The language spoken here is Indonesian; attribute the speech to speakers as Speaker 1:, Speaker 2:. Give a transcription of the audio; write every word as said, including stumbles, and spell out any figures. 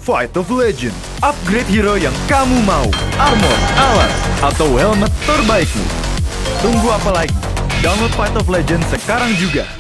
Speaker 1: Fight of Legends. Upgrade hero yang kamu mau. Armor, alas, atau helmet terbaikmu. Tunggu apa lagi? Download Fight of Legends sekarang juga.